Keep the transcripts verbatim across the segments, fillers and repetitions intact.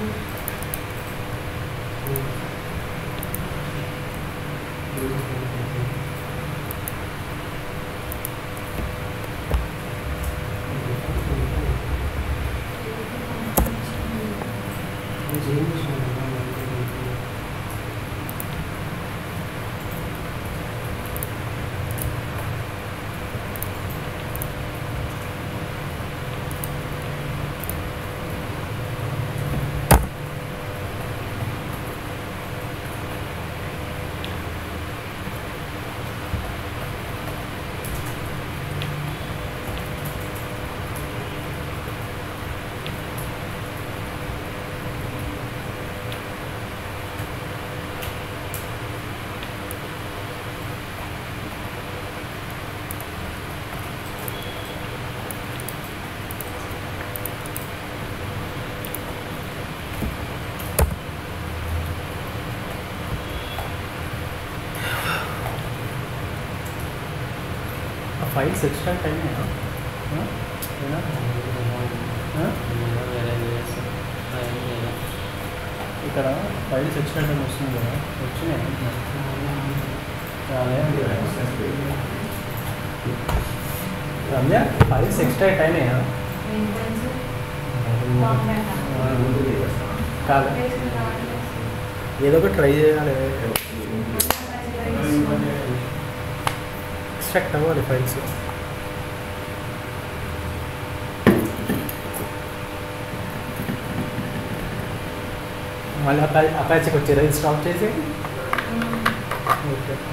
Files extra time है ना ఇక్కడ ఫైల్స్ ఎక్స్ట్రా టైం వస్తుంది కదా వచ్చినాయి రమ్య ఫైల్స్ ఎక్స్ట్రా టైం है కాదు ఏదో ఒకటి ట్రై చేయాలి ఎక్స్ట్రాక్ట్ అవ్వాలి ఫైల్స్ మళ్ళీ అపాచ్ అపాచ్కి వచ్చారా ఇది స్టాప్ చేసి ఓకే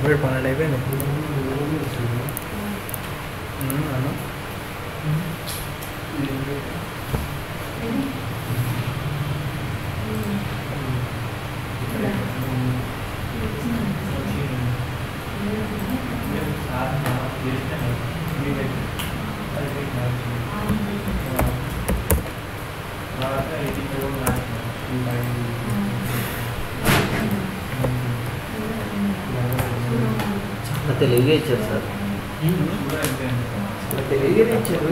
అప్పుడే పన్నెండు అయిపోయింది అన్న తెలుగుగా ఇచ్చారు సార్ తెలుగుగా ఇచ్చారు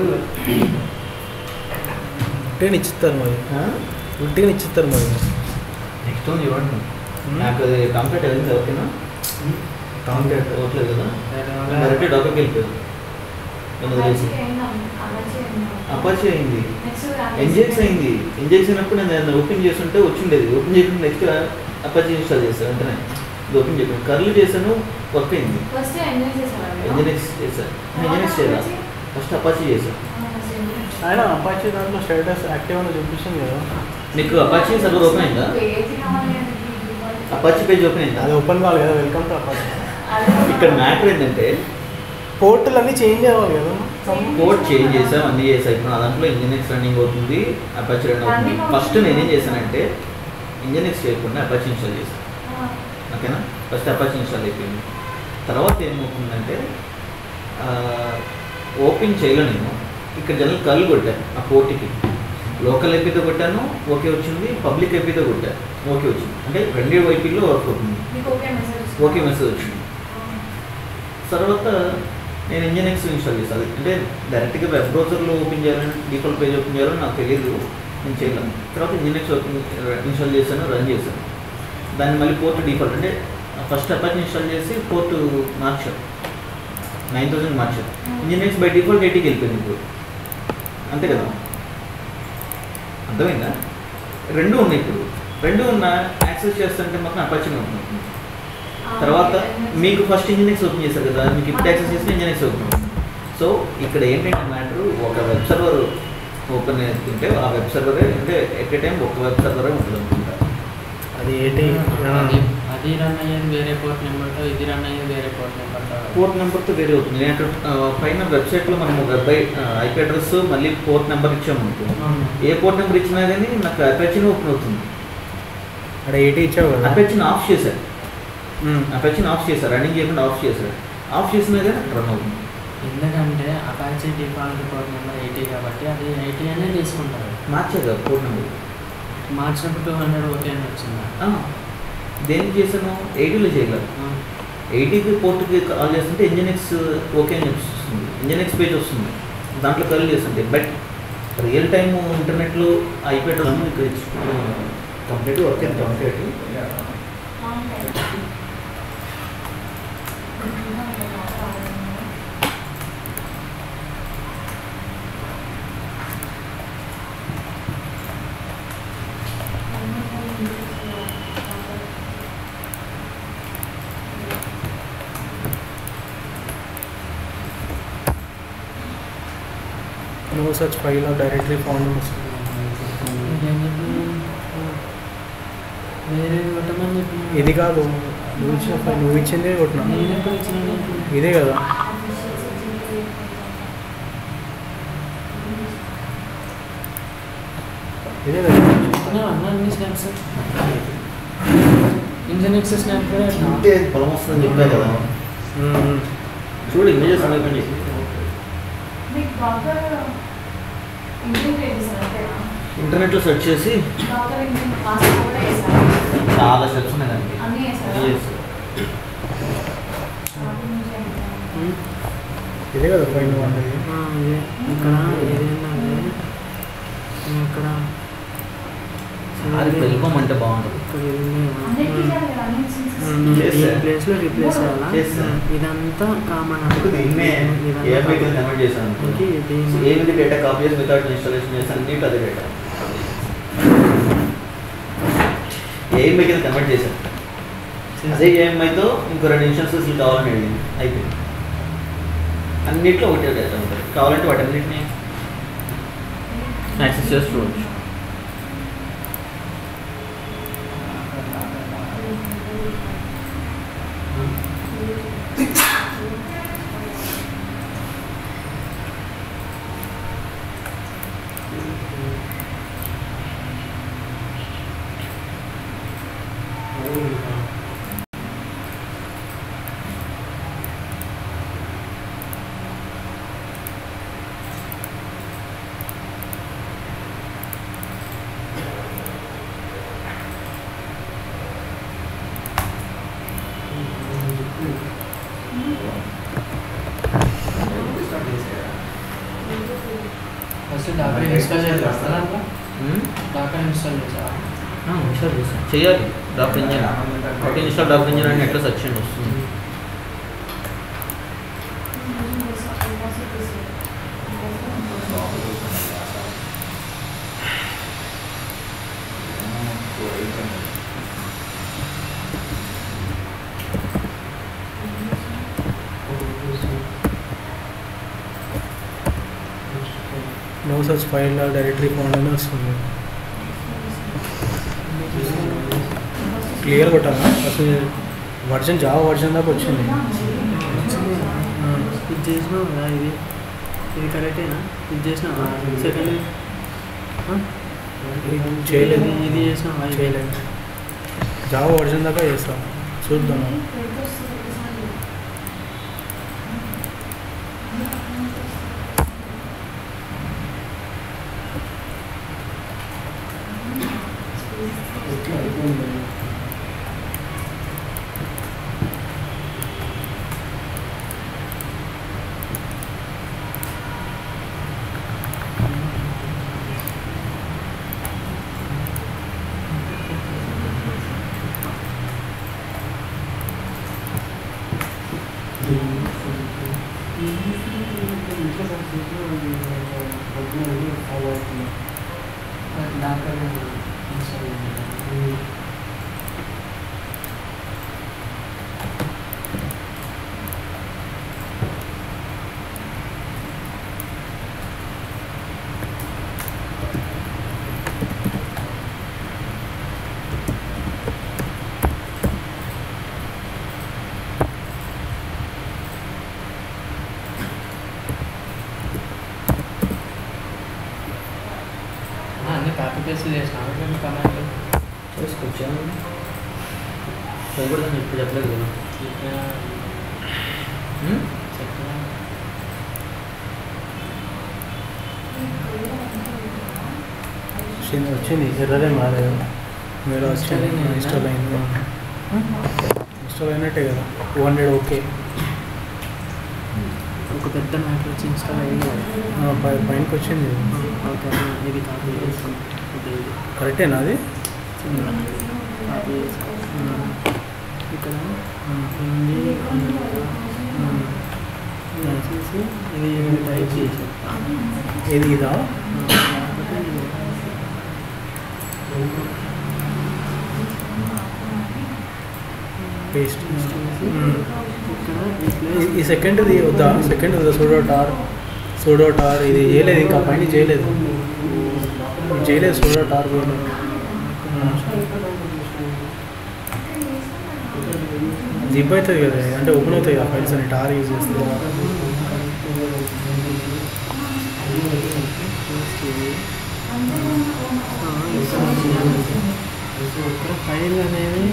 ఉట్టిగా ఇచ్చిస్తారు మరి ఉట్టిగా ఇచ్చిస్తారు మరి నెక్స్ట్ వన్ ఇవ్వండి నాకు అది కంప్లీట్ అయింది ఓకేనా కంప్లీట్ అవ్వట్లేదు కదా డైరెక్ట్ డాక్టర్కి వెళ్ళిపోయాను తెలిసి అపాచీ అయింది ఎంజెక్స్ అయింది ఎంజెక్స్ అయినప్పుడు నేను ఓపెన్ చేస్తుంటే వచ్చిండేది ఓపెన్ చేయకుండా నెక్స్ట్ అపాచీ ఇన్స్టాల్ చేస్తాను వెంటనే ఇది ఓపెన్ చేయకుండా కర్లు చేశాను వర్క్ అయింది ఎంజెనిక్స్ చేశాను ఎంజెనిక్స్ చేయాలి ఫస్ట్ అపాచీ చేశాను ఆయన అపాచీ దాంట్లో స్టేటస్ యాక్టివ్ అని చూపిస్తుంది కదా మీకు అపాచీ సర్వర్ ఓపెన్ అయిందా అపాచీ పేజ్ ఓపెన్ అయిందా అది ఓపెన్ కావాలి కదా వెల్కమ్ టు అపాచీ ఇక్కడ మ్యాటర్ ఏంటంటే పోర్టులు అన్నీ చేంజ్ అవ్వాలి కదా కోడ్ చేంజ్ చేసాం అన్నీ చేసాం ఇప్పుడు నా దాంట్లో ఇంజనీక్స్ రన్నింగ్ అవుతుంది అపాచీ రన్ అవుతుంది ఫస్ట్ నేనేం చేశానంటే ఇంజనీక్స్ చేయకుండా అపాచీ ఇన్స్టాల్ చేశాను ఓకేనా ఫస్ట్ అపాచీ ఇన్స్టాల్ అయిపోయింది తర్వాత ఏమవుతుందంటే ఓపెన్ చేయలో నేను ఇక్కడ జనరల్ కళ్ళు కొట్టాను ఆ పోర్ట్కి లోకల్ ఐపీతో కొట్టాను ఓకే వచ్చింది పబ్లిక్ ఐపీతో కొట్టాను ఓకే వచ్చింది అంటే రెండే వైపీలో వర్క్ అవుతుంది ఓకే మెసేజ్ వచ్చింది తర్వాత నేను ఇంజనీక్స్ ఇన్స్టాల్ చేస్తాను అంటే డైరెక్ట్గా వెబ్ బ్రౌజర్లో ఓపెన్ చేయాలని డిఫాల్ట్ పేజ్ ఓపెన్ చేయాలని నాకు తెలియదు నేను చేయలేను తర్వాత ఇంజనీక్స్ ఓపెన్ ఇన్స్టాల్ చేశాను రన్ చేశాను దాన్ని మళ్ళీ పోర్ట్ డిఫాల్ట్ అంటే ఫస్ట్ అపాచీ ఇన్స్టాల్ చేసి పోర్ట్ మార్చాను నైన్ థౌసండ్ మార్చాను ఇంజనీక్స్ బై డిఫాల్ట్ ఎయిటీకి వెళ్ళిపోయింది ఇప్పుడు అంతే కదా అర్థమైందా రెండు ఉన్నాయి ఇప్పుడు రెండు ఉన్న యాక్సెస్ చేస్తుంటే మాత్రం అపాచీ ఉంటుంది తర్వాత మీకు ఫస్ట్ ఇంజనీక్స్ ఓపెన్ చేశారు కదా మీకు ఇప్పుడు యాక్సెస్ చేస్తే ఇంజనీక్స్ ఓపెన్ అవుతుంది సో ఇక్కడ ఏంటంటే మ్యాటర్ ఒక వెబ్ సర్వర్ ఓపెన్ అవుతుంటే ఆ వెబ్ సర్వరే అంటే ఎట్ ఏ టైం ఒక వెబ్ సర్వరే ఉంటుంది అనుకుంటా అది ఏంటి అది రన్ అయ్యేది వేరే పోర్ట్ నెంబర్తో ఇది రన్ అయ్యేది వేరే పోర్ట్ నెంబర్తో పోర్ట్ నెంబర్తో వేరే అవుతుంది నేను అక్కడ పైన వెబ్సైట్లో మనం వెబ్ ఐపీ అడ్రస్ మళ్ళీ పోర్ట్ నెంబర్ ఇచ్చామనుకో ఏ పోర్ట్ నెంబర్ ఇచ్చినా కానీ నాకు అపాచీని ఓపెన్ అవుతుంది అక్కడ ఎయిటీ ఇచ్చావు కదా అపాచీని ఆఫ్ చేశారు అపాచీని ఆఫ్ చేశారు రన్నింగ్ చేయకుండా ఆఫ్ చేశారు ఆఫ్ చేసినా కానీ రన్ అవుతుంది ఎందుకంటే Apache default port number eighty కాబట్టి అది ఎయిటీ అనే తీసుకుంటారు మార్చారు కదా పోర్ట్ నెంబర్ మార్చినప్పుడు టూ హండ్రెడ్ ఓకే అని వచ్చిందా దేనికి చేశాను ఎయిటీలో చేయగలరు ఎయిటీకి పోర్ట్కి కాల్ చేస్తుంటే ఇంజనీక్స్ ఓకే అని వస్తుంది ఇంజనీక్స్ పేజ్ వస్తుంది దాంట్లో కాల్ చేస్తుంటే బట్ రియల్ టైమ్ ఇంటర్నెట్లో ఐపీ అడ్రస్ కంప్లీట్ వర్క్ అయింది complete No such file or directory found. వేరే కొట్టమని చెప్పి ఇది కాదు నువ్వు ఇచ్చిన ఫైల్ నువ్వు ఇచ్చిందే కొట్టినా నేను ఎప్పుడు ఇచ్చిన ఇదే కదా ఇదే కదా అన్న అన్ని స్నాప్స్ ఇంజనీక్స్ స్నాప్ కూడా అంటే పొలం వస్తుందని చెప్పా కదా చూడు ఇమేజెస్ ఓపెన్ చేసి ఇంటర్నెట్లో సెర్చ్ చేసి చాలా స్టెప్స్ ఉన్నాయి దానికి ఇదే కదా ఫైల్ అనేది ఇక్కడ ఏదైనా ఇక్కడ అది వెళ్ళిపోమంటే బాగుంటుంది ఈ ప్లేస్లో రీప్లేస్ చేయాలా ఇదంతా కామన్ ఏమిది డేటా కాపీ చేసి వితౌట్ ఇన్స్టాలేషన్ చేసి అన్నిటి అదే డేటా ఏఎంఐ కింద కన్వర్ట్ చేశాను అదే ఏఎంఐతో ఇంకో రెండు ఇన్స్టెన్సెస్ కావాలని అడిగింది అయిపోయింది అన్నిట్లో ఒకటే డేటా ఉంటుంది కావాలంటే వాటన్నిటిని యాక్సెస్ చేసి చూడవచ్చు ఫస్ట్ డాక్టర్ ఇన్స్టాల్ చేయాలి దాంట్లో డాక్టర్ ఇన్స్టాల్ చేసావా ఇన్స్టాల్ చేస్తాను చేయాలి డాక్టర్ ఇంజిన్ ఒకటి ఇన్స్టాల్ డాక్టర్ ఇంజిన్ అని నెట్లో సెర్చ్ చేయండి వస్తుంది no such file directory found అని వస్తుంది క్లియర్ కొట్టాలా అసలు వర్జన్ జావా వర్జన్ దాకా వచ్చింది ఇది చేసినావు కదా ఇది ఇది కరెక్టేనా ఇది చేసినావా సెకండ్ చేయలేదు ఇది చేసినావా చేయలేదు జావా వర్జన్ దాకా చేస్తాం చూద్దాం అన్ని కాపీ పేస్ట్ చేసినావు కమాండ్ చేసుకొచ్చాను చదవకూడదని ఇప్పుడు చెప్పలేదు కదా చెప్పినా వచ్చింది ఎర్రదేం రాలేదు మీరు వచ్చింది ఇన్స్టాల్ అయింది ఇన్స్టాల్ అయినట్టే కదా టూ హండ్రెడ్ ఓకే ఒక పెద్ద మ్యాటర్ వచ్చి ఇన్స్టాల్ అయ్యింది పైనకి వచ్చింది ఓకే ఇది కాపీ చేస్తాం కరెక్టేనా అది కాపీ చేస్తాం ఇక్కడ హిందీ వచ్చేసి ఇది టైప్ చేసి ఏది ఇదా పేస్ట్ ఈ సెకండ్ది వద్దా సెకండ్ వద్దా సూడో టార్ సూడో టార్ ఇది చేయలేదు ఇంకా పైన చేయలేదు ఇది చేయలేదు సూడో టార్ జిప్ అవుతుంది కదా అంటే ఓపెన్ అవుతాయి కదా ఫైల్స్ అని టార్ యూజ్ చేస్తుంది ఫైల్ అనేది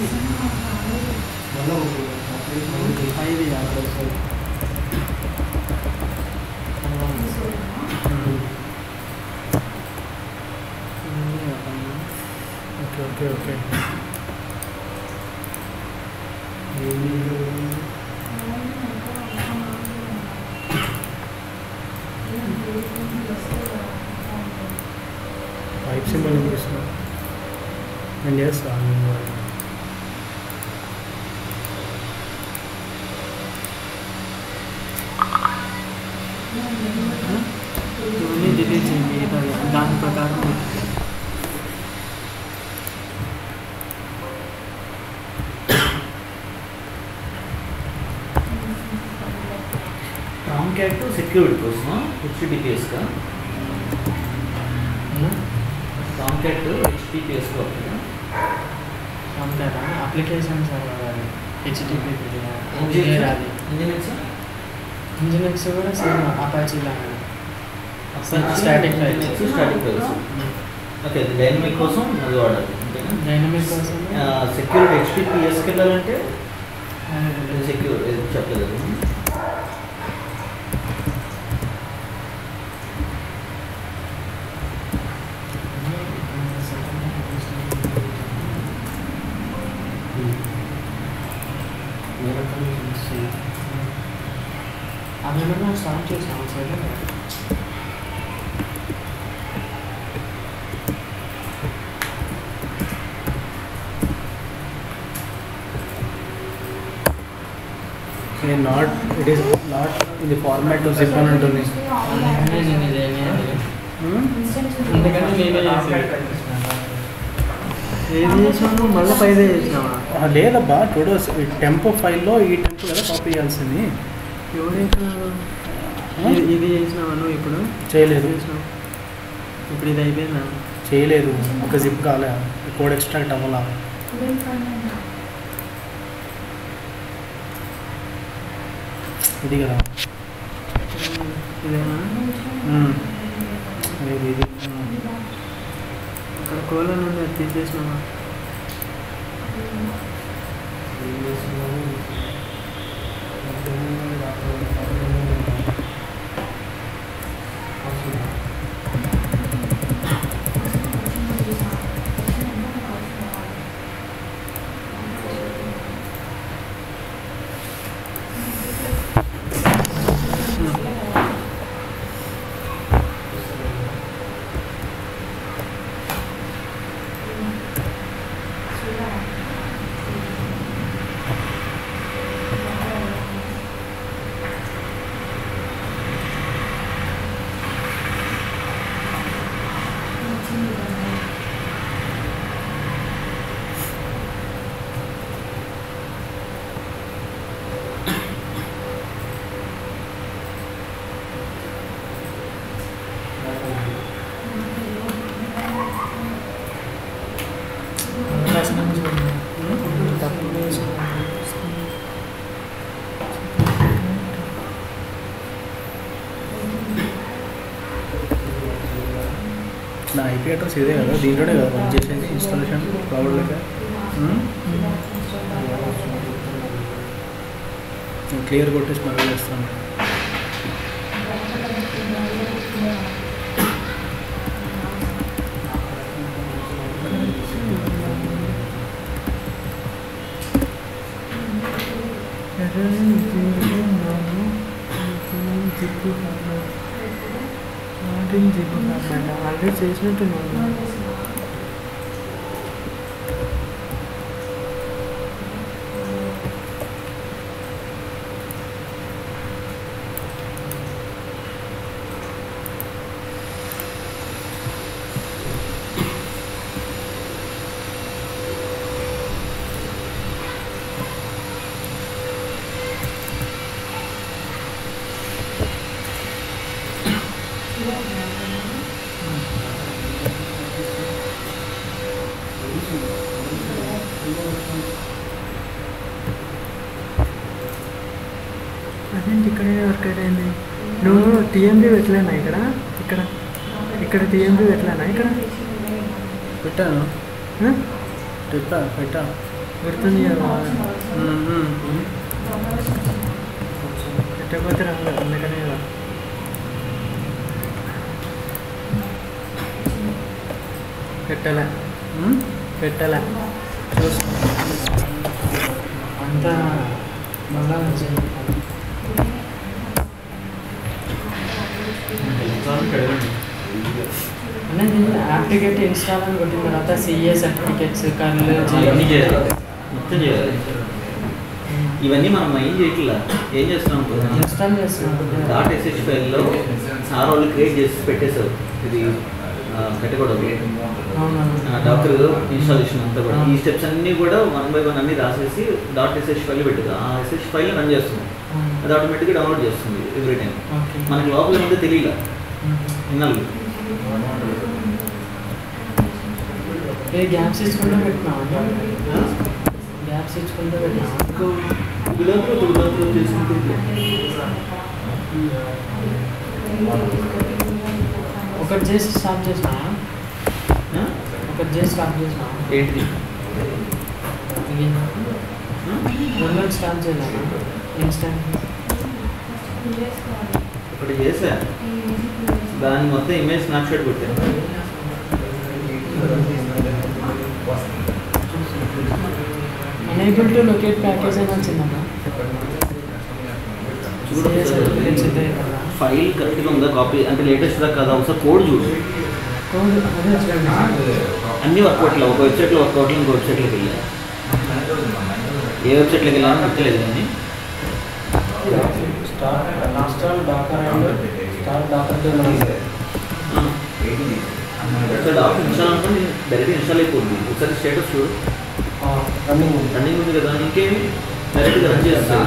file okay okay okay pipe symbol ఏం చేస్తున్నా నేను చేస్తాను ఇవన్నీ డిలీట్ చేయండి దాని ప్రకారం టామ్క్యాట్ సెక్యూరిటీ కోసం హెచ్టిటిపిఎస్గా టామ్క్యాట్ హెచ్టిటిపిఎస్ కోసం అంతేనా అప్లికేషన్స్ హెచ్టిటిపి ఇంజనీర్స్ అది ఇంజనీర్స్ ఇంజనీర్స్ కూడా సేమ్ అపాచీ లాగా static files static files okay dynamic కోసం అది వాడాలి అంతేనా డైనమిక్ కోసం సెక్యూరిటీ హెచ్టిటిపిఎస్కి వెళ్ళాలంటే సెక్యూర్ చెప్పలేదు అవి ఏమన్నా స్టార్ట్ చేసాము సరే a not it is not ఇది ఫార్మాట్ టు జిప్ అని ఉంటుంది. నేను ఇదేమి అది అందుకని నేనే చేసాను. ఏది చేసాము మళ్ళీ పైదే చేసినావా? లేదబ్బా టూడోస్ ఈ టెంపో ఫైల్లో ఈ టెంపో కదా కాపీ చేయాల్సింది. ఎవరైతే ఇది చేసినావా నువ్వు? ఇప్పుడు చేయలేదు. చేసినావు ఇప్పుడు ఇది అయిపోయిందా? చేయలేదు, ఒక జిప్ కాలే, కోడ్ ఎక్స్ట్రాక్ట్ అవ్వాలా. ఇది కదా ఇదేనా? ఇది ఇది అక్కడ కోళ్ళ నుండి అది తీసేసినావా? నా ఐపీ అడ్రస్ ఇదే కదా, దీంట్లోనే కదా వర్క్ చేసేది ఇన్స్టాలేషన్ క్లౌడ్లోకి. నేను క్లియర్ కొట్టేసి మళ్ళీ చేస్తాను. ఆల్రెడీ చేసినట్టు అదేంటి ఇక్కడే వర్కౌట్ అయింది. నువ్వు టీఎంబీ పెట్టలేనా ఇక్కడ? ఇక్కడ ఇక్కడ టీఎంబీ పెట్టలేనా? ఇక్కడ పెట్టాను, పెట్టా పెట్టా గుర్తుంది కదా. పెట్టకపోతే రాదు, అందుకనే కదా. పెట్టలే పెట్టలే అంతా మళ్ళా వచ్చింది. అనేది అప్లికేట్ ఇన్స్టాల్ అని కొట్టిన తర్వాత సిఏ సర్టిఫికేట్స్ కర్లు ఇవన్నీ చేయాలి, మొత్తం చేయాలి. ఇవన్నీ మనం ఏం చేయట్లా, ఏం చేస్తున్నాం ఇన్స్టాల్ చేస్తున్నాం. డాట్ ఎస్హెచ్ ఫైల్లో సార్ వాళ్ళు క్రియేట్ చేసి పెట్టేశారు. ఇది పెట్టకూడదు, డాక్టర్ ఇన్స్టాలేషన్ అంతా కూడా ఈ స్టెప్స్ అన్నీ కూడా వన్ బై వన్ అన్ని రాసేసి డాట్ ఎస్హెచ్ ఫైల్ పెట్టదు. ఆ ఎస్హెచ్ ఫైల్ రన్ చేస్తుంది, అది ఆటోమేటిక్గా డౌన్లోడ్ చేస్తుంది ఎవ్రీ టైం. మనకి లోపల ఉంటే తెలియదు ఇన్నాళ్ళు. ఏ గ్యాప్స్ ఇచ్చుకుంటూ పెట్టినావా? గ్యాప్స్ ఇచ్చుకుంటూ పెట్టినావా? గులాబీ గులాబీ చేసుకుంటుంది. ఒకటి చేసి స్టార్ట్ చేసినావా? ఒకటి చేసి స్టార్ట్ చేసినావా? ఏంటిది రెండు స్టార్ట్ చేయాలా? ఇన్స్టెంట్ ఒకటి చేసా, దాన్ని మొత్తం ఇమేజ్ స్నాప్షాట్ కొట్టాను. అనేబుల్ టు లొకేట్ ప్యాకేజ్ అని వచ్చిందమ్మా. ఫైల్ కరెక్ట్గా ఉందా, కాపీ అంటే లేటెస్ట్ దా కదా, ఒకసారి కోడ్ చూడు. కోడ్ అదే అన్నీ వర్కౌట్లు, ఒక వెబ్సైట్లో వర్కౌట్లు, ఇంకో వెబ్సైట్లోకి వెళ్ళా. ఏ వెబ్సైట్లోకి వెళ్ళాలని గుర్తులేదు కానీ start install docker and start docker docker install అనుకోండి డైరెక్ట్ ఇన్స్టాల్ అయిపోతుంది. ఒకసారి స్టేటస్ చూడు, రన్నింగ్ రన్నింగ్ ఉంది కదా, ఇంకేమి డైరెక్ట్గా రన్ చేస్తాను.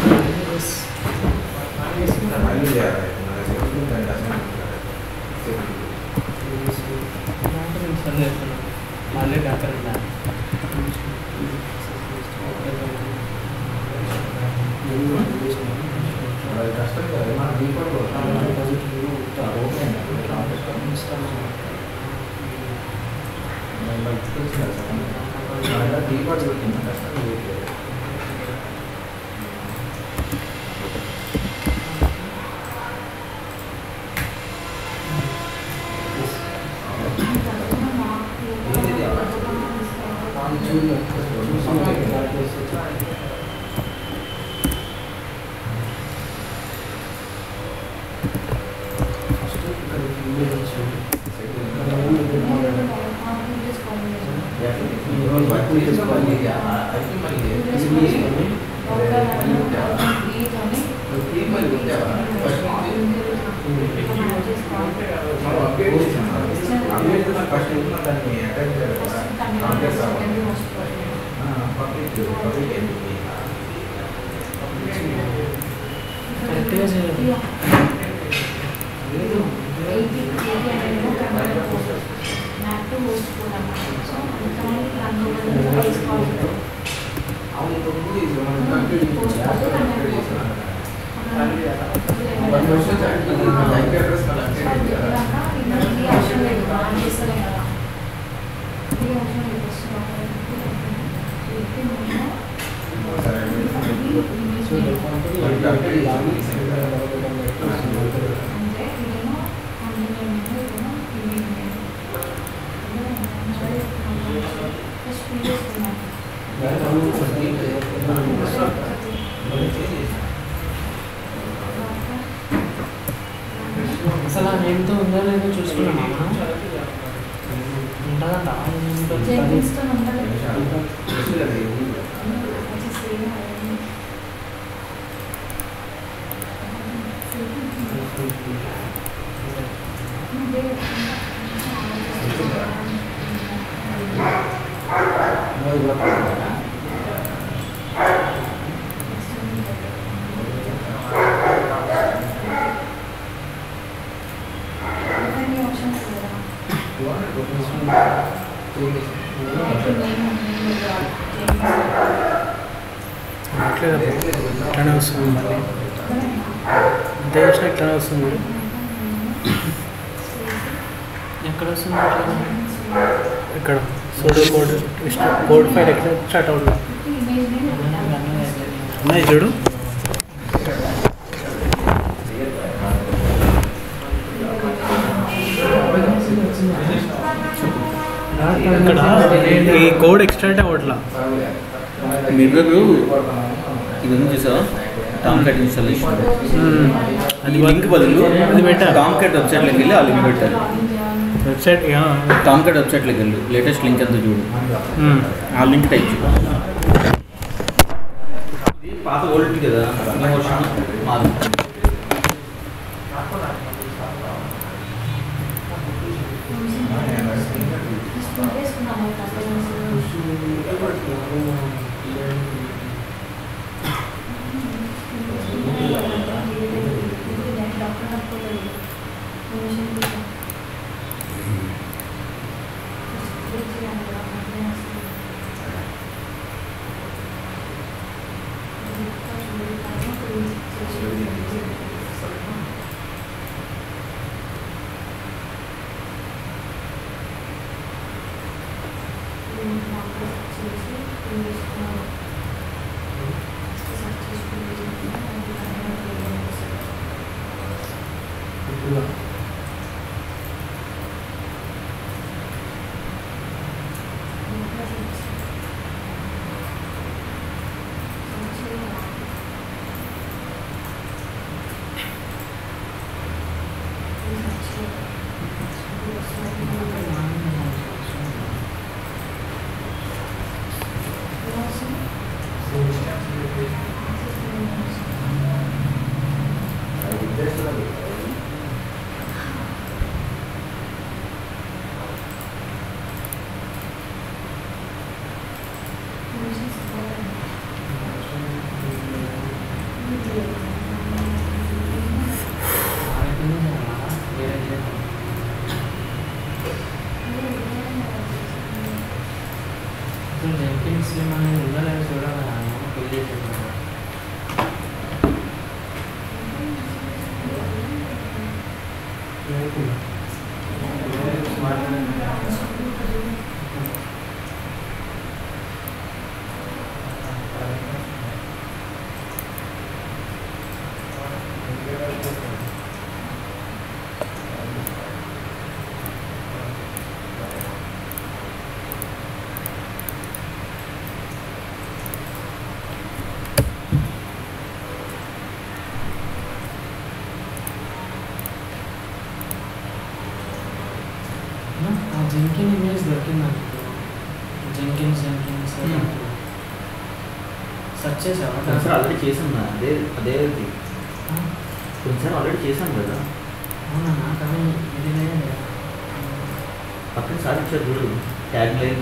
మళ్ళీ డాకర్ అసలు ఆ నేమ్తో ఉందా లేదో చూసుకున్నామా మనం? ఉంటుందా? ఇట్లానే వస్తుంది మళ్ళీ అంతే చేసిన ఇట్లానే వస్తుంది. ఎక్కడ వస్తుంది? ఇక్కడ సోడో కోడ్ కోడ్ ఫైల్ ఎక్కడ స్టార్ట్ అవుతుంది ఉన్నాయి చూడు. ఇక్కడ ఈ కోడ్ ఎక్స్ట్రాక్ట్ అవ్వట్లా. మిర్రర్ ఇవన్నీ చూసావా? టామ్ క్యాట్ ఇన్స్టాలేషన్ అది లింక్ బదులు అది పెట్టారు. టామ్ క్యాట్ వెబ్సైట్లోకి వెళ్ళి ఆ లింక్ పెట్టారు. వెబ్సైట్ టామ్ క్యాట్ వెబ్సైట్లోకి వెళ్ళు, లేటెస్ట్ లింక్ అంతా చూడు, ఆ లింక్ టైప్ చూడు. పాత ఓల్డ్ కదా, న్యూ వర్షన్ మాది. ముస్లిం అనేది ఉండాలని చూడాలి పెళ్లి చేసేది జెంకిన్ ఇమేజ్ దొరికింది నాకు జెంకిన్స్ జెంకిన్స్ సెర్చ్ చేసావా సార్ ఆల్రెడీ చేసాను అదే అదే కొంచెం ఆల్రెడీ చేశాను కదా అవునా కానీ ఇది లేదు పక్కన సార్ ఇచ్చారు చూడు ట్యాగ్ లైన్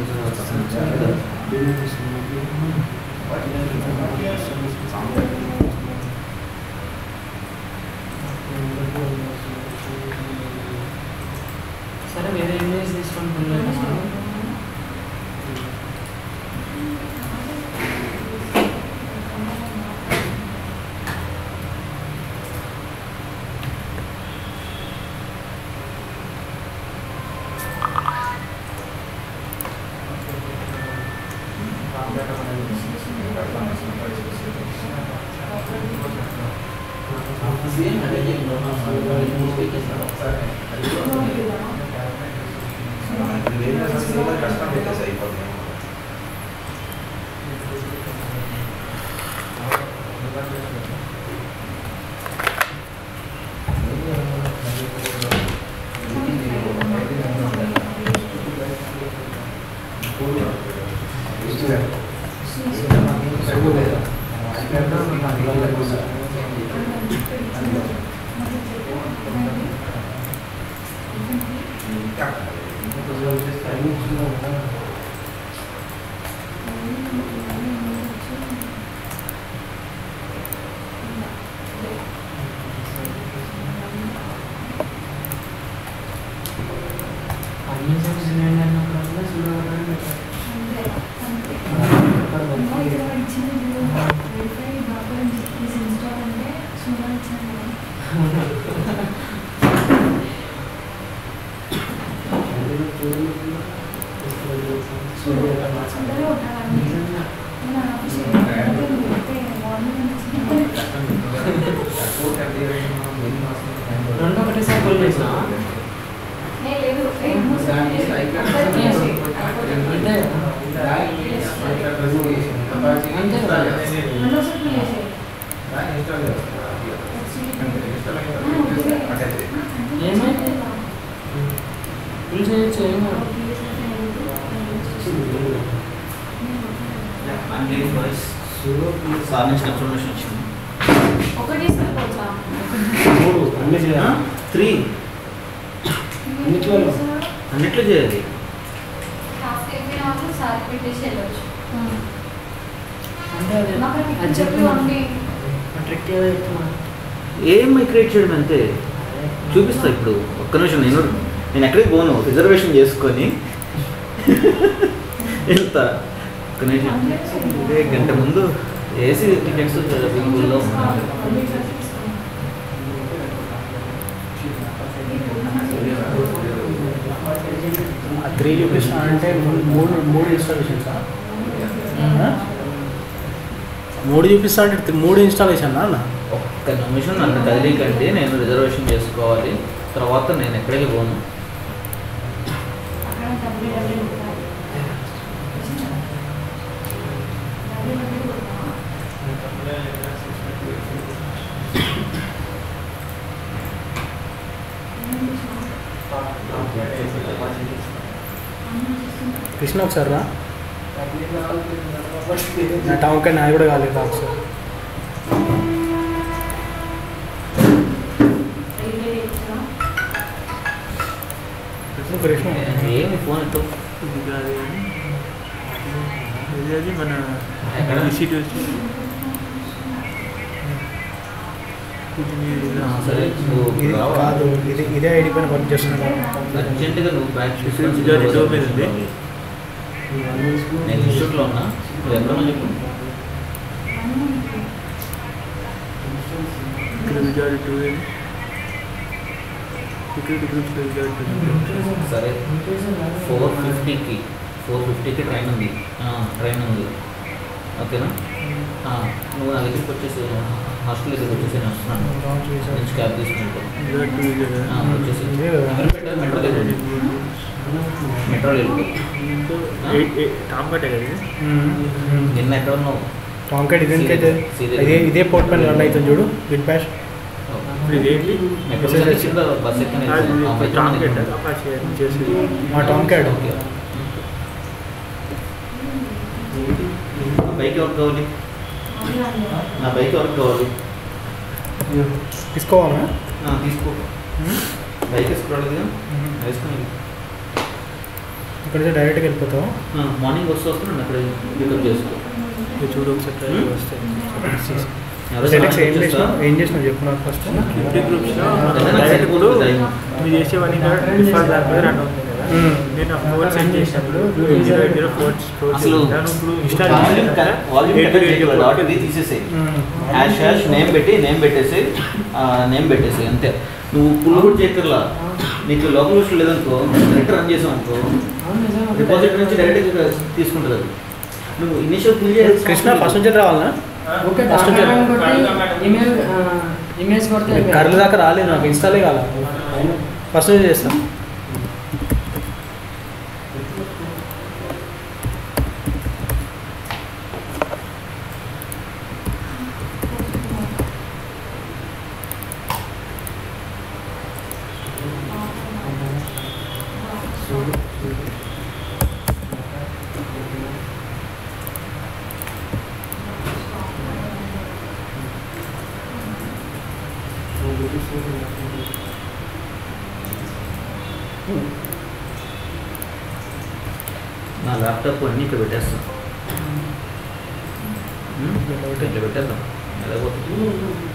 సరే వేరే ఇమేజ్ తీసుకొని రెండు ఒకటేసారి కాల్ చేసినా ఏమైతే ఫుల్ చేయొచ్చు ఏమో సార్ నుంచి ఇన్ఫర్మేషన్ వచ్చింది త్రీ అన్నిట్లో చేయాలి ఏం క్రియేట్ చేయడం అంతే చూపిస్తా ఇప్పుడు ఒక్క నిమిషం నేను నేను ఎక్కడికి పోను రిజర్వేషన్ చేసుకొని వెళ్తా ఒక్క నిమిషం ఇదే గంట ముందు ఏసీ టికెట్స్ అవైలబుల్లో త్రీ చూపిస్తా అంటే మూడు మూడు ఇన్స్టాలేషన్సా మూడు చూపిస్తా అంటే మూడు ఇన్స్టాలేషన్ అన్న ఒక్క నిమిషం నన్ను కదిలికంటే నేను రిజర్వేషన్ చేసుకోవాలి తర్వాత నేను ఎక్కడికి పోను కృష్ణ ఒకసారి రా నా టౌన్ కానీ నాది కూడా కాలేదు ఒకసారి కృష్ణ ఏమి ఫోన్ ఎత్తు ఇది కాదు ఇది అది మన సీట్ వచ్చి సరే ఇది కాదు ఇది ఇదే ఐడి పైన వర్క్ చేస్తున్నాను అర్జెంటుగా నువ్వు బ్యాచ్ మీద ఉంది నేను ఇన్స్టిట్యూట్లో ఉన్నా నువ్వు ఎక్కడో చెప్పు. సరే ఫోర్ ఫిఫ్టీకి ఫోర్ ఫిఫ్టీకి ట్రైన్ ఉంది ట్రైన్ ఉంది ఓకేనా. నువ్వు నా దగ్గరికి వచ్చేసి హాస్టల్ దగ్గరికి వచ్చేసి నేను వస్తున్నాను నుంచి క్యాబ్ తీసుకుంటా వచ్చేసి మెట్రో దగ్గర మెట్రో టామ్కట్ నిన్న ఎక్కడ ఉన్నావు? టామ్కట్ ఇదేంటైతే ఇదే ఇదే పోర్ట్ పైన రన్ అవుతుంది చూడు బిడ్ ప్యాష్ బస్ ఎక్కడ టామ్కట్ బైక్ ఎవరికి కావాలి? నా బైక్ ఎవరికి కావాలి? తీసుకోవాలా? తీసుకో బైక్ వేసుకోవాలి వేసుకుని ఇక్కడ డైరెక్ట్గా వెళ్ళిపోతావు. మార్నింగ్ వస్తూ వస్తున్నాను అక్కడ పికప్ చేసుకో. చూడు ఒకసారి ఏం చేసినావు ఏం చేసినావు చెప్పు నాకు ఫస్ట్. మీరు చేసేవన్నీ డిఫాల్ట్ దాని మీద రన్ అవుతుంది కదా. నేను ఫోర్ సెట్ చేసినప్పుడు అసలు తీసేసి హ్యాష్ హ్యాష్ నేమ్ పెట్టి నేమ్ పెట్టేసి నేమ్ పెట్టేసి అంతే. నువ్వు పుల్ కూడా చేయక్కర్లా. నీకు లోకల్ లిస్ట్ లేదనుకో డైరెక్ట్ రన్ చేసావు అనుకో డిపాజిట్ నుంచి డైరెక్ట్ తీసుకుంటుంది అది. నువ్వు ఇనిషియల్ ఫుల్ చేయాలి. కృష్ణ ఫస్ట్ నుంచి రావాలనా? కర్ల దాకా రాలేదు నాకు ఇన్స్టాలే కాల ఫస్ట్ నుంచి చేస్తాను. నా ల్యాప్టాప్ అన్నీ ఇక్కడ పెట్టేస్తాం ఇట్లా పెట్టేద్దాం ఎలా పోతుంది.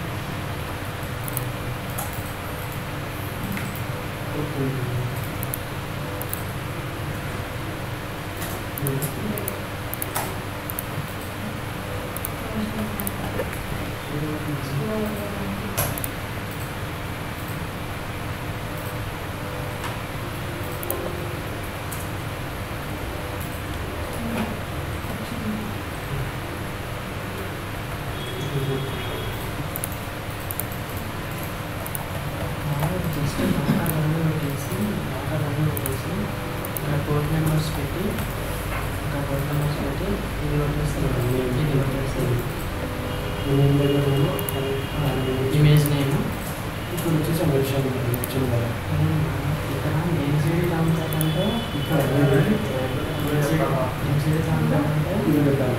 ఇమేజ్ నేమ్ ఇప్పుడు వచ్చేసి వెర్షన్ వచ్చింది కదా. ఇక్కడ ఎన్సీడీ డామ్సాట్ అంటే ఇక్కడ ఎన్సీడీ డామ్సాట్ అంటే ఇది పెట్టాలి.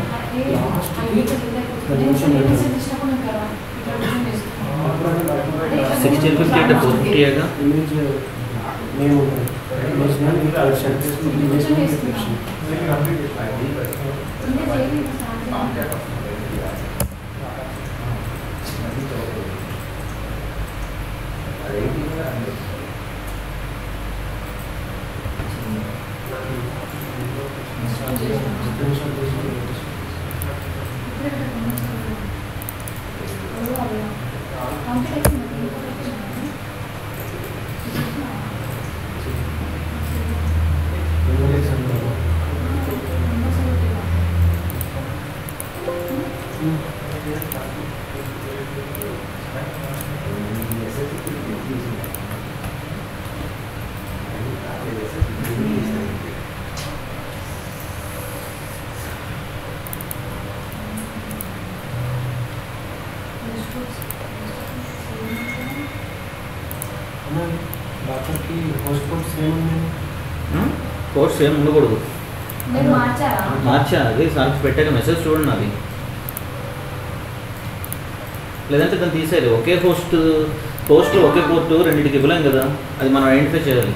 సిక్స్టీన్ ఫిఫ్టీ అంటే ఫోర్ ఫిఫ్టీగా ఇమేజ్ నేమ్ ఉంటుంది. Image name with version image name with version డాక్టర్కి హోస్ట్ కోడ్ సేమ్ ఉంది. కోర్స్ సేమ్ ఉండకూడదు. మార్చా అది సార్కి పెట్టాక మెసేజ్ చూడండి అది. లేదంటే దాన్ని తీసేయాలి. ఒకే హోస్ట్ హోస్ట్ ఒకే పోర్టు రెండింటికి ఇవ్వలేం కదా. అది మనం ఐడెంటిఫై చేయాలి.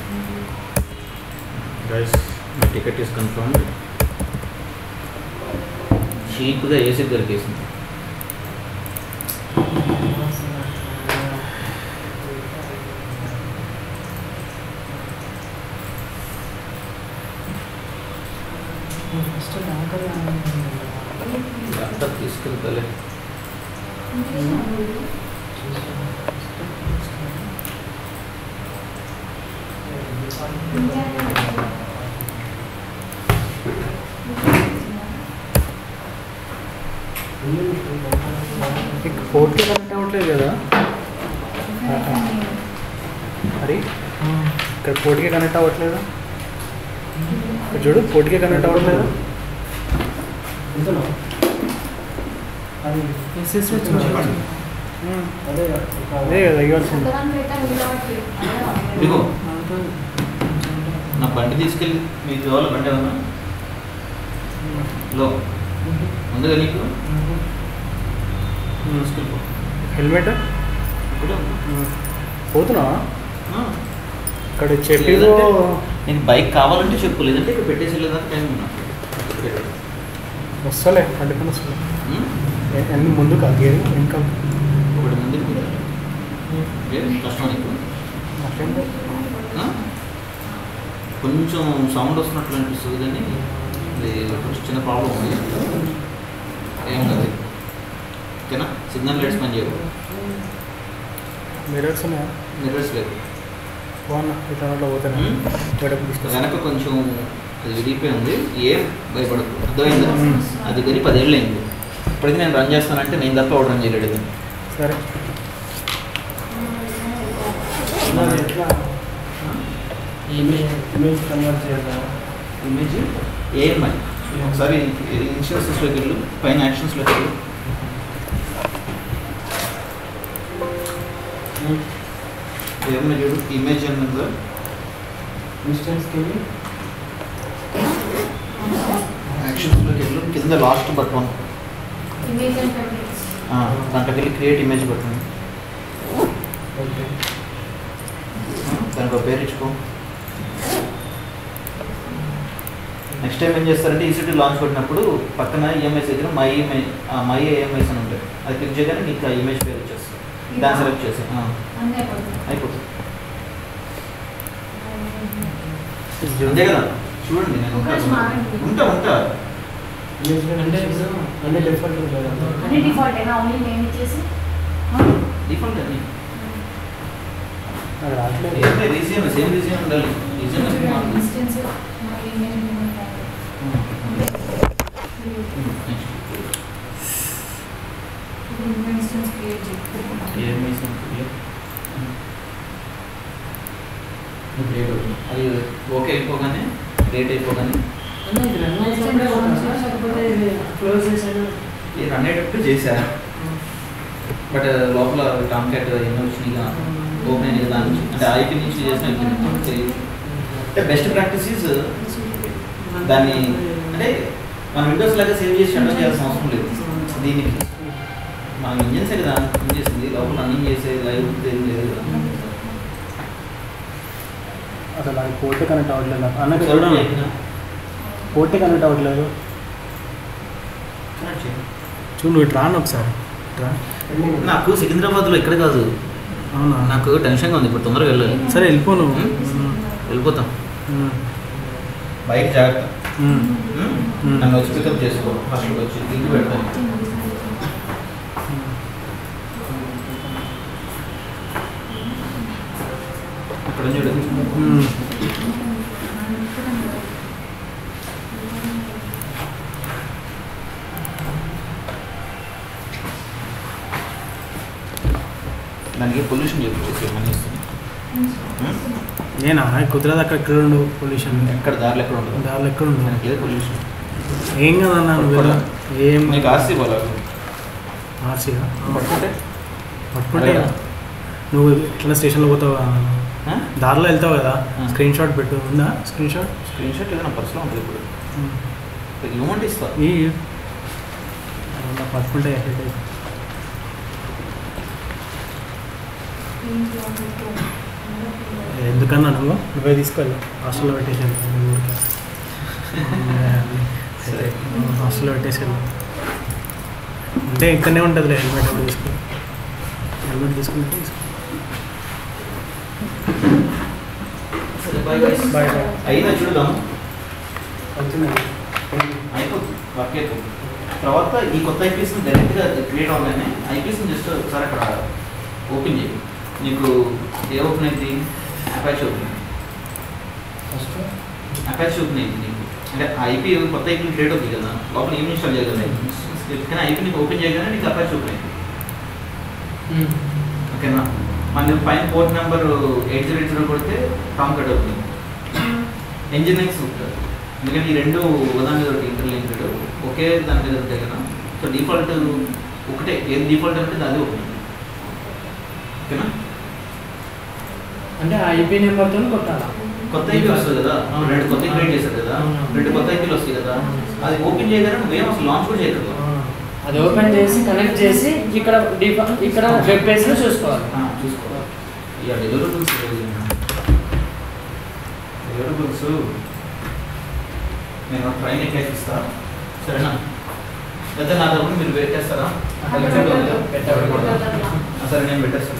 Guys, my ticket is confirmed. చీప్గా ఏసీ దొరికేసింది. ల్యాప్టాప్ తీసుకెళ్తాలే. పోర్ట్కి కనెక్ట్ అవ్వట్లేదు కదా మరి ఇక్కడ పోర్ట్కి కనెక్ట్ అవ్వట్లేదు. ఇక్కడ చూడు పోర్ట్కి కనెక్ట్ అవ్వట్లేదు. అదే కదా ఇవ్వాల్సింది. ఇదిగో నా బండి తీసుకెళ్ళి మీకు కావాలి బండి ఏమన్నా లో ముందుగా నీకు తీసుకెళ్ళిపో. హెల్మెట్ ఇప్పుడు పోతున్నావా? ఇక్కడ చెప్పి నేను బైక్ కావాలంటే చెప్పు, లేదంటే ఇక్కడ పెట్టేసి లేదంటే టైం ఉన్నా వస్తలే పండుకొని వస్తలే. ఎన్ని ముందు కాగేది ఇంకా ఒకటి ముందుకు కష్టం నీకు. కొంచెం సౌండ్ వస్తున్నట్లు అనిపిస్తుంది కానీ ఇది కొంచెం చిన్న ప్రాబ్లం ఉంది. ఏం కాదు ఓకేనా. సిగ్నల్ లైట్స్ పని చేయవు. మిర్రర్స్ ఉన్నాయా? మిర్రర్స్ లేదు. బాగున్నా ఇట్లా పోతాను. వెనక కొంచెం అది విడిపోయి ఉంది. ఏం భయపడదు, అర్థమైందా? అది కానీ పదేళ్ళు అయింది. ఇప్పటికీ నేను రన్ చేస్తానంటే నేను తప్ప ఒకటి రన్ చేయలేడు ఇది. సరే ఇమేజ్ కన్వర్ట్ చేయాలి. ఇమేజ్ ఏఎంఐ ఒకసారి ఇన్స్టెన్సెస్లోకి వెళ్ళు, పైన యాక్షన్స్లోకి వెళ్ళు. ఏమన్నా చూడు ఇమేజ్ అని ఉందా? ఇన్స్టెన్స్కి యాక్షన్స్లోకి వెళ్ళు, కింద లాస్ట్ బటన్ దాంట్లోకి వెళ్ళి క్రియేట్ ఇమేజ్ బటన్. దానికి ఒక పేరు ఇచ్చుకో. నెక్స్ట్ టైం ఏం చేస్తారంటే ఈసీటీ లాంచ్ కొట్టినప్పుడు పక్కన ఈఎంఐస్ దగ్గర మై ఈఎంఐ మై ఈఎంఐస్ అని ఉంటాయి. అది క్లిక్ చేయగానే నీకు ఆ ఇమేజ్ పేరు వచ్చేస్తుంది. దాన్ని సెలెక్ట్ చేసి అయిపోతుంది. అంతే కదా. చూడండి నేను ఉంటా ఉంటా ఉంటా అంటే అన్ని డిఫాల్ట్ అన్ని డిఫాల్ట్ అయినా ఓన్లీ నేమ్ ఇచ్చేసి డిఫాల్ట్ అన్ని అది రావట్లేదు. ఏమైనా రీజియన్ సేమ్ రీజియన్ ఉండాలి. రీజియన్ ఇన్స్టెన్స్ మా ఇమేజ్ ఇన్స్టెన్స్ క్రియేట్ చేయాలి. అది ఓకే అయిపోగానే క్రియేట్ అయిపోగానే క్లోజ్ చేశాను. ఇది రన్ అయ్యేటప్పుడు చేశా. బట్ లోపల టామ్ క్యాట్ ఎన్నో వచ్చినాయిగా ఓపెన్ అయినది దాని నుంచి, అంటే ఐపీ నుంచి చేసిన తెలియదు. అంటే బెస్ట్ ప్రాక్టీసెస్ దాన్ని అంటే మన విండోస్ లాగా సేవ్ చేసి షట్ డౌన్ చేయాల్సిన అవసరం లేదు. దీనికి మనం ఇంజన్సే కదా రన్ చేసింది, లోపల రన్నింగ్ చేసే లైవ్ ఏం లేదు. అసలు అది పోర్టే కనెక్ట్ అవ్వట్లేదు. అన్నకి చూడడం పోర్టే కనెక్ట్ అవ్వట్లేదు. చూడు నువ్వు ఇట్లా రాను ఒకసారి. ఇట్లా నాకు సికింద్రాబాద్లో ఇక్కడ కాదు. అవునా? నాకు టెన్షన్గా ఉంది, ఇప్పుడు తొందరగా వెళ్ళాలి. సరే వెళ్ళిపోను. వెళ్ళిపోతాం. బైక్ జాగ్రత్త. నన్ను వచ్చి పికప్ చేసుకో. హాస్టల్కి వచ్చి ఇంటికి పెడతాను. ఇక్కడ చూడు దానికి పొల్యూషన్ చెప్పేసి మనీ ఇస్తుంది. నేనా కుదరదు. అక్కడ ఎక్కడ ఉండు పొల్యూషన్? ఎక్కడ దారిలో ఎక్కడ ఉంటుంది? దారిలో ఎక్కడ ఉండు? దానికి లేదు పొల్యూషన్. ఏం కదన్నా నువ్వు ఏం నీకు ఆస్తి ఇవ్వాలి. ఆర్సీగా పట్టుకుంటే పట్టుకుంటే నువ్వు ఇట్లా స్టేషన్లో పోతావు కదా, దారిలో వెళ్తావు కదా, స్క్రీన్ షాట్ పెట్టు. ఉందా స్క్రీన్ షాట్? స్క్రీన్ షాట్ ఏదైనా పర్సులో ఉంటుంది. ఇప్పుడు ఇవ్వమంటే ఇస్తా. ఈ పట్టుకుంటే ఎందుకన్నా నువ్వు నువ్వే తీసుకోవాలి. హాస్టల్లో పెట్టేసాను. హాస్టల్లో పెట్టేసాను. అంటే ఇక్కడనే ఉంటుంది హెల్మెట్ తీసుకుని హెల్మెట్ తీసుకుంటే తీసుకో. బాయ్ బాయ్ అయినా చూద్దాం వచ్చింది అయిపోతుంది వర్క్ అయిపోతుంది. తర్వాత ఈ కొత్త ఐపీఎస్ని డైరెక్ట్గా క్రియేట్ అవ్వగానే ఐపీఎస్ని జస్ట్ ఒకసారి అక్కడ ఓపెన్ చేయి. నీకు ఏ ఓపెన్ అయింది? అపాచ్ ఓపెన్ అయింది. ఫస్ట్ అపాచ్ ఓపెన్ అయింది నీకు. అంటే ఐపీ కొత్త ఐపీని క్రియేట్ అవుతుంది కదా, లోపల ఏమి ఇన్స్టాల్ చేయాలి కదా స్క్రిప్ట్, కానీ ఐపీ నీకు ఓపెన్ చేయగానే నీకు అపాచ్ ఓపెన్ అయింది. ఓకేనా? మన పైన port number eight zero eight zero కొడితే టామ్ కట్ అవుతుంది. ఎంజిన్ ఎక్స్ ఉంటుంది, ఎందుకంటే ఈ రెండు ఉదాహరణ మీద ఒకటి ఇంటర్లింక్డ్ ఒకే దాని మీద ఉంటాయి కదా. సో డిఫాల్ట్ ఒకటే, ఏది డిఫాల్ట్ అంటే అది ఒకటి. ఓకేనా? అంటే ఐపీ నెంబర్తో కొట్టాలా? కొత్త ఐపీ వస్తుంది కదా, రెండు కొత్త క్రియేట్ చేశారు కదా, రెండు కొత్త ఐపీలు వస్తాయి కదా, అది ఓపెన్ చేయగానే నువ్వేం అసలు లాంచ్ కూడా చేయగలవు. అది ఓపెన్ చేసి కనెక్ట్ చేసి ఇక్కడ డిఫాల్ట్ ఇక్కడ వెబ్ పేజ్లో చూసుకోవాలి. చూసుకోవాలి. ఇక డెలివరబుల్స్ డెలివరబుల్స్ నేను ట్రైన్ ఎక్కేస్తా, సరేనా? లేదా నా దగ్గర మీరు పెట్టేస్తారా? సరే నేను పెట్టేస్తాను.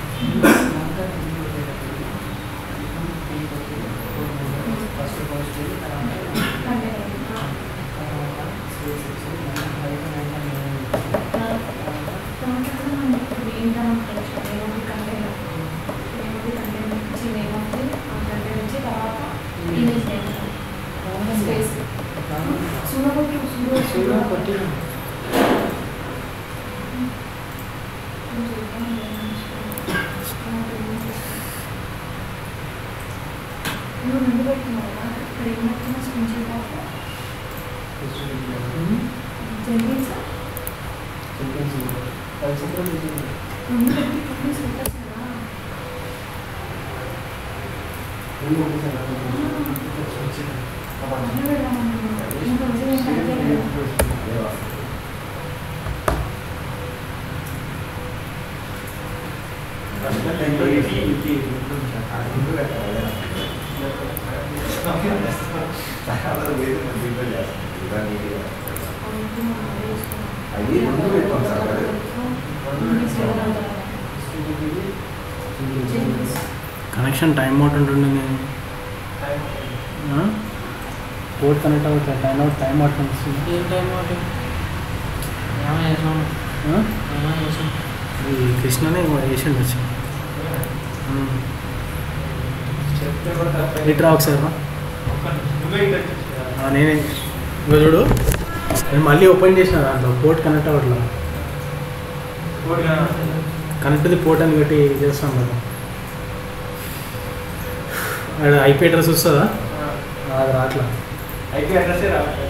కనెక్షన్ టైం అవుట్ ఉంటుంది. నేను కోడ్ కనెక్ట్ అవుతుంది, టైం అవుట్ టైం అవుట్ వస్తుంది. ఏం టైం అవుట్? ఈ కృష్ణనే వేసిండు వచ్చి ఇట్రా ఒకసారి రా. ఆ, నేనే ఇగో చూడు, నేను మళ్ళీ ఓపెన్ చేసిన దాంట్లో పోర్ట్ కనెక్ట్ అవ్వట్లా. కనెక్ట్ ది పోర్ట్ అని పెట్టి చేస్తాం కదా, అది ఐపీ అడ్రస్ వస్తుందా? అది రాట్లా. ఐపీ అడ్రస్ రావట్లేదు.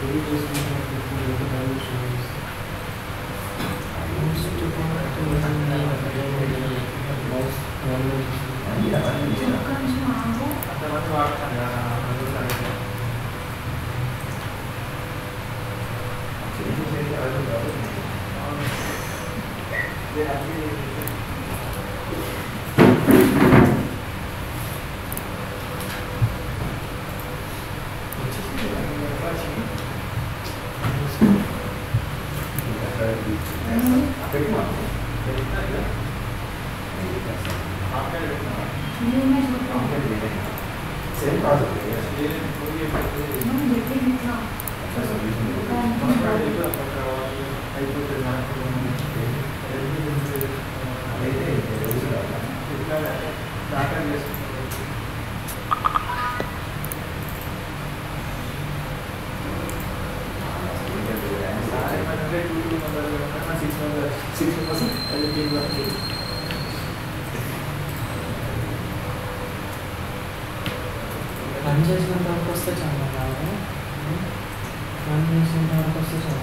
రన్ చేసినంత వరకు వస్తే చాలా బాగా రన్ చేసినంత వరకు వస్తే చాలా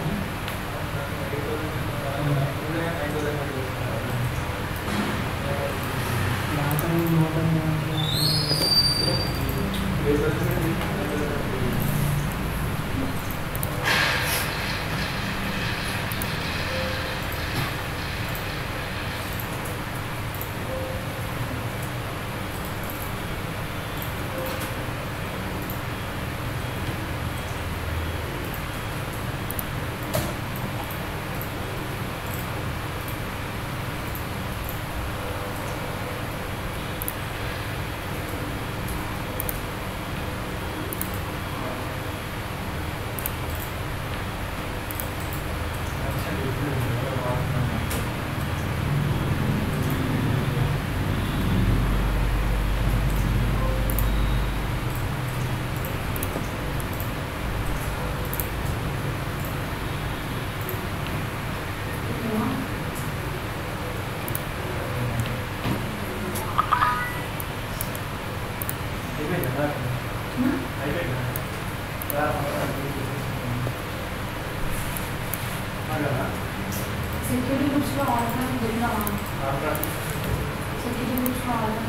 సెక్యూరిటీ బుక్స్లో ఆల్రెడీ విన్నావా? సెక్యూరిటీ బుక్స్లో ఆల్రెడీ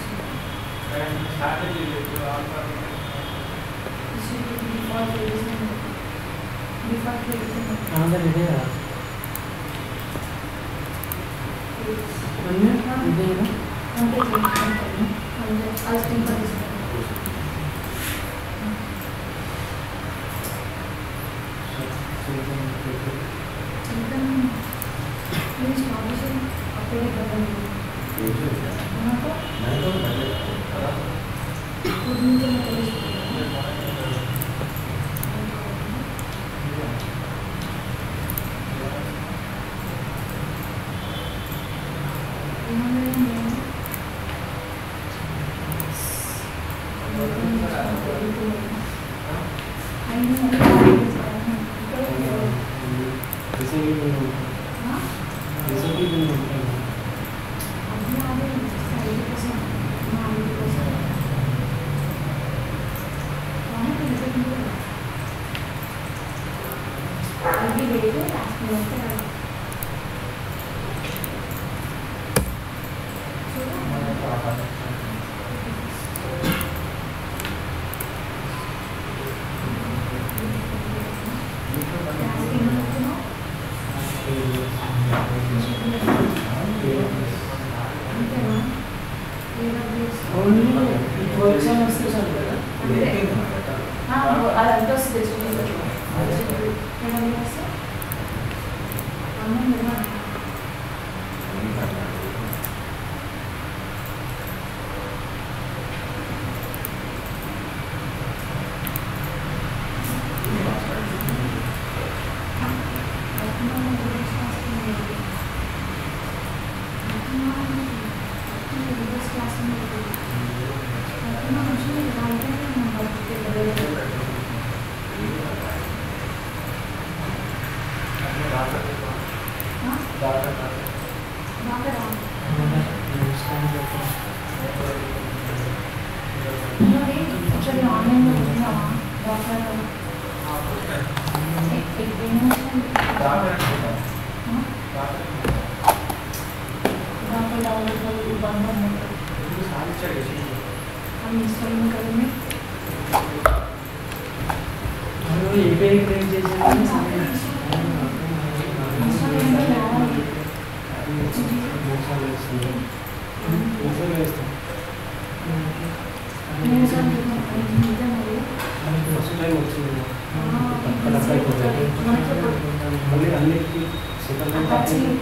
అందరు ఇదే కదా ఇదేనా ఆన్లైన్లో ఉన్నావా? ఏపీఐ క్రియేట్ చేసాను ఫస్ట్ టైం వచ్చింది మళ్ళీ అన్నిటికీ సెకండ్ టైం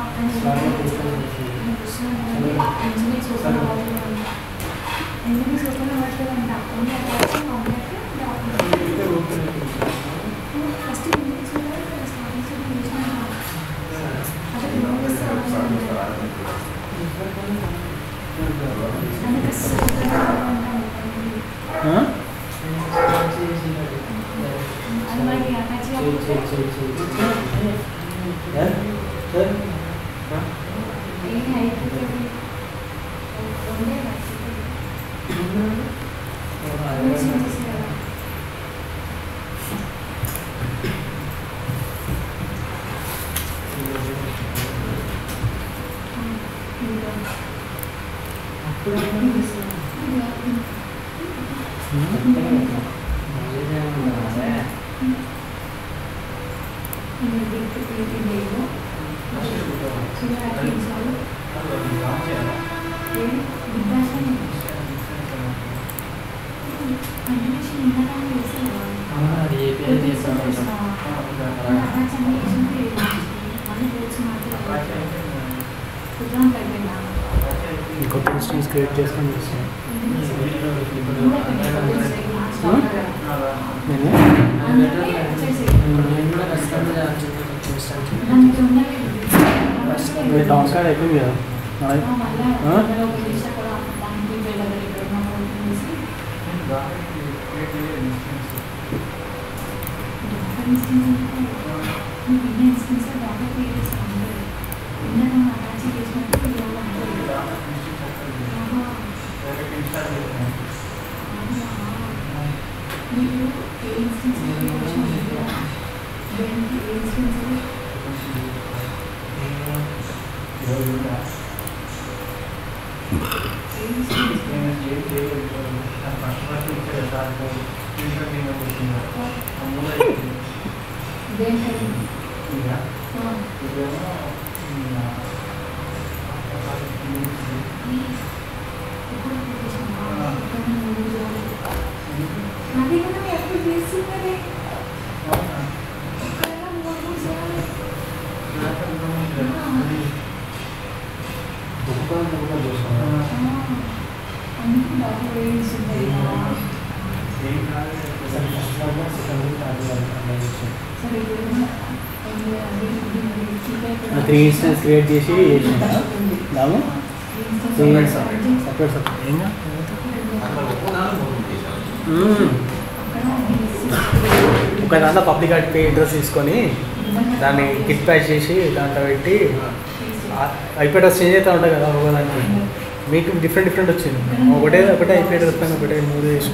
ఇంకొక ఇన్స్టెన్స్ క్రియేట్ చేసుకొని చేస్తాను డౌన్ సైడ్ అయిపోయింది కదా త్రీ ఇన్స్టెన్స్ క్రియేట్ చేసి దాము సపరేట్ సపరేట్ ఏంగా ఒక దాంట్లో పబ్లిక్ పే అడ్రస్ తీసుకొని దాన్ని కిట్ ప్యాచ్ చేసి దాంట్లో పెట్టి ఐపీ అడ్రస్ చేంజ్ అవుతూ ఉంటాయి కదా ఒకదానికి మీకు డిఫరెంట్ డిఫరెంట్ వచ్చింది ఒకటే ఒకటే ఐపీ అడ్రస్ పైన ఒకటే మూడు చేసి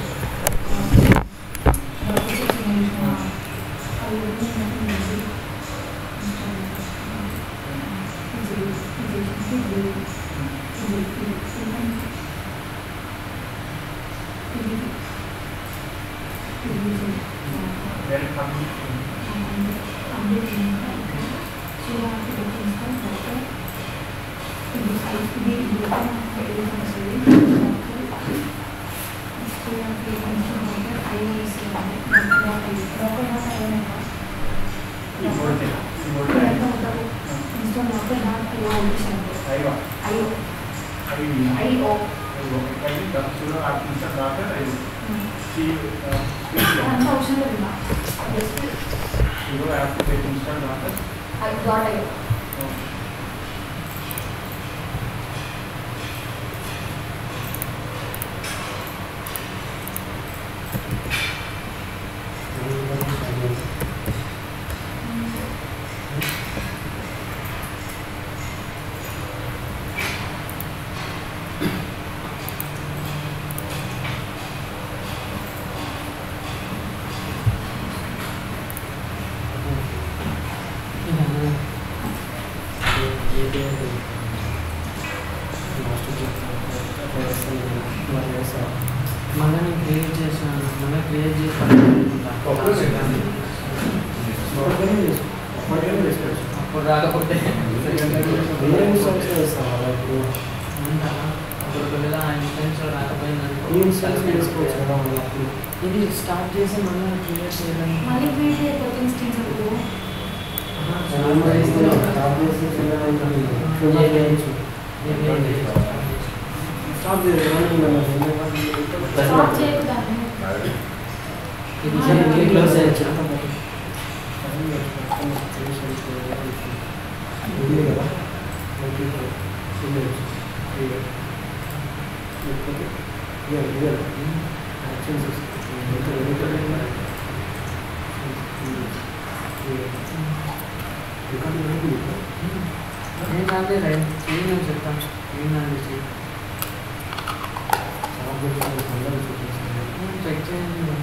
మళ్ళీ నేను క్రియేట్ చేసాను మళ్ళీ క్రియేట్ చేసి అప్పుడు రాకపోతే ఒకవేళ ఆ ఇన్సూరెన్స్లో రాకపోయిందనుకో ఇది స్టార్ట్ చేసి మళ్ళీ క్రియేట్ చేయడానికి మళ్ళీ క్రియేట్ చేయకపోతే ఇన్స్టెన్స్ అప్పుడు స్టాప్ స్టాప్ చేయకూడదు. ఇది క్లోజ్ చేయొచ్చు నేను అదే రైట్ నేను చెప్తాను నేను అది చెక్ చేయండి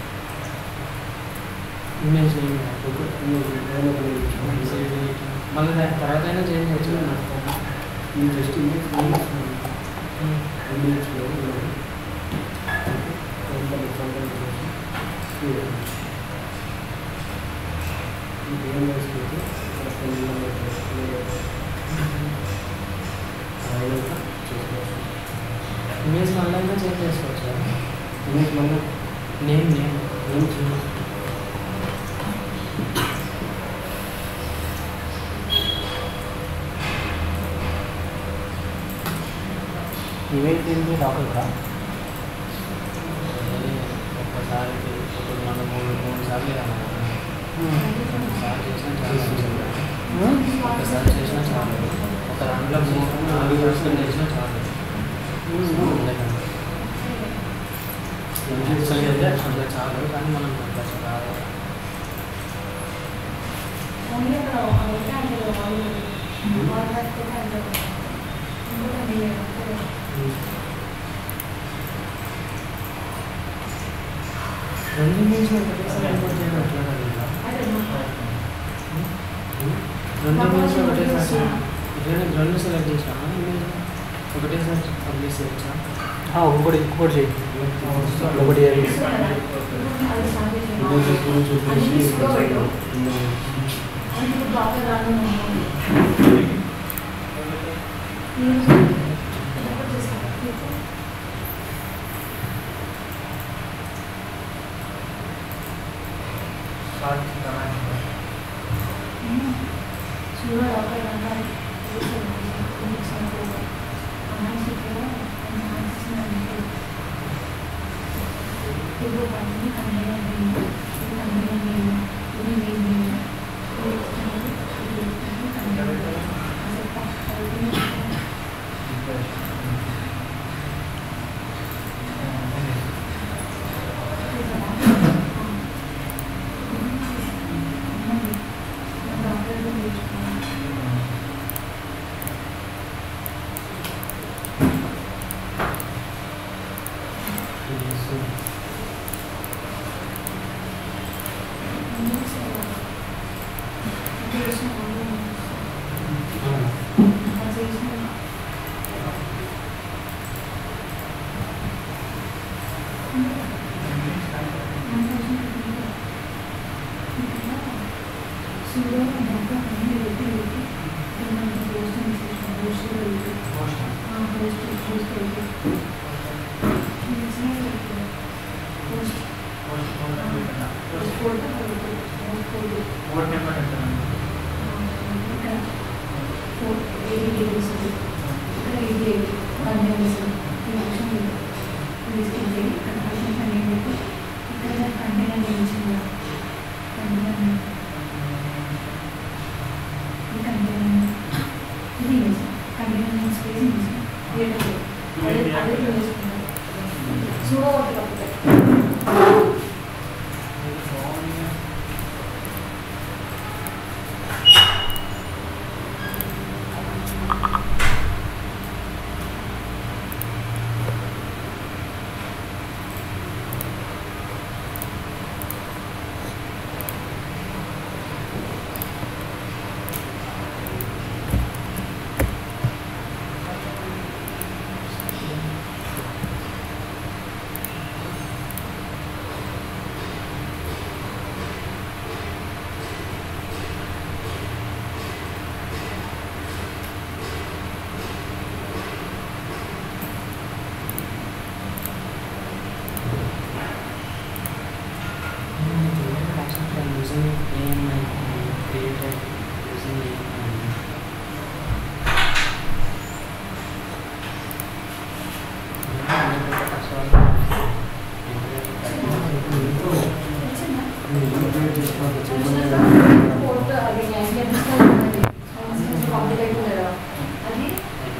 ఇమేజ్ మళ్ళీ దాని తర్వాత అయినా చేంజ్ చేయొచ్చు జస్ట్ ఇమేజ్ ఇమేజ్లో ఇమేజ్ మళ్ళీ అయినా చేంజ్ చేసుకోవచ్చు ఇమేజ్ మళ్ళీ నేమ్ నేమ్ ఏం చేయాలి ఇమేజ్ ఏంటి రాకుండా ఒక్కసారి ఇప్పుడు మనం మూడు మూడు సార్లు ఒకసారి చేసినా చాలా ఒకసారి చేసినా చాలు ఒక దాంట్లో మూడు నాలుగు పర్సెంట్ చేసినా చాలు యాక్చువల్గా అయితే అందులో చాలు కానీ మనం అట్లా చాలా ఓన్లీ అక్కడ ఒకటే అంటే వాళ్ళు వాళ్ళు రాకపోతే అంటే ఇంకోటి రెండు ఇమేజ్లు ఒకటేసారి ఇంపోర్ట్ చేయడం ఎట్లా రెండు ఇమేజ్లు ఒకటేసారి రెండు రెండు సెలెక్ట్ చేసామా ఇమేజ్ ఒకటేసారి పబ్లిష్ చేయొచ్చా ఇంకోటి ఇంకోటి చేయి ఒకటి చేయాలి.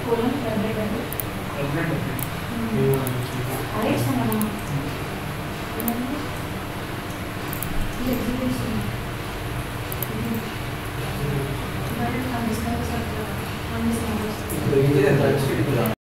కోలం ప్రైవేట్ అది అదే ఇస్తాను ఎగ్జిబిషన్ ఇప్పుడు ఇంజిన్ ఎంత